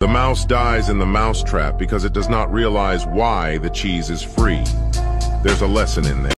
The mouse dies in the mousetrap because it does not realize why the cheese is free. There's a lesson in there.